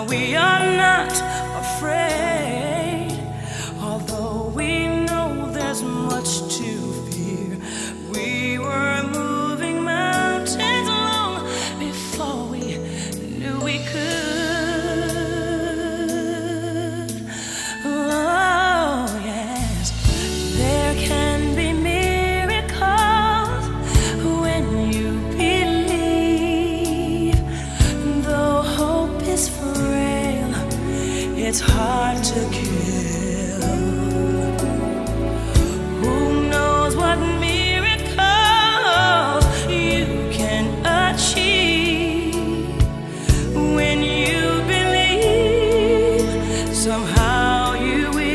we are not afraid. Although we know there's much to fear, we were moving mountains long before we knew we could. Oh yes, there can be miracles when you believe. Though hope is frail, it's hard to kill. Who knows what miracles you can achieve when you believe? Somehow you will.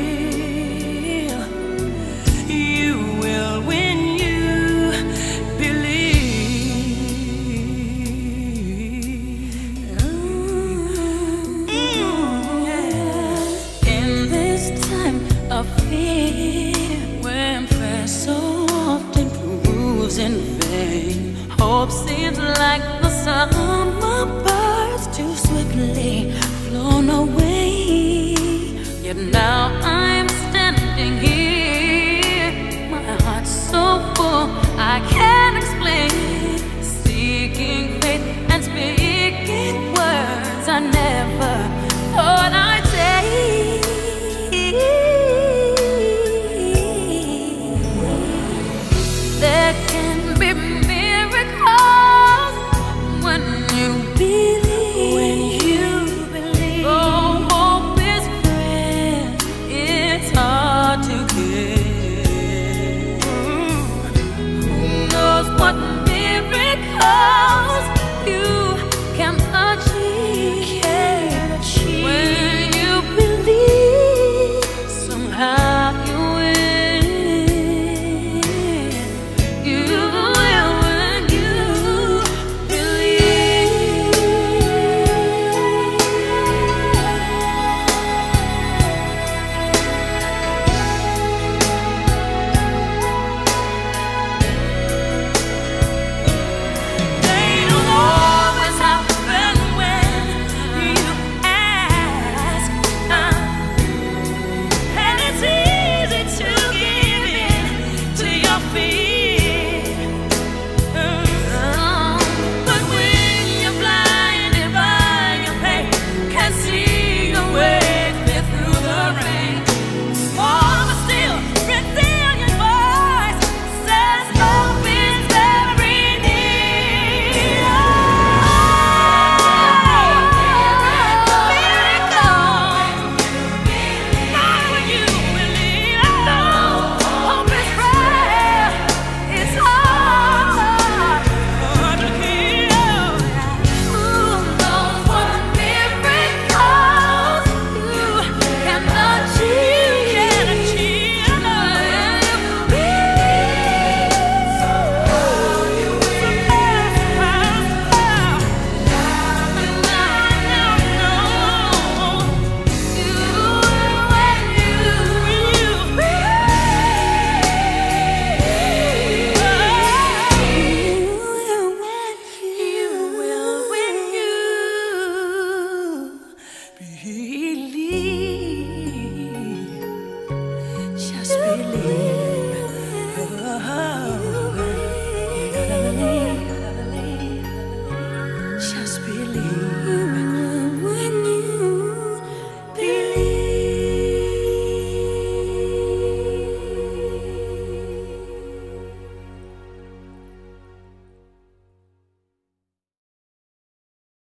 You will when you believe. In this time of fear, when prayer so often proves in vain, hope seems like the summer birds too swiftly flown away. Yet now I'm standing here, my heart's so full I can't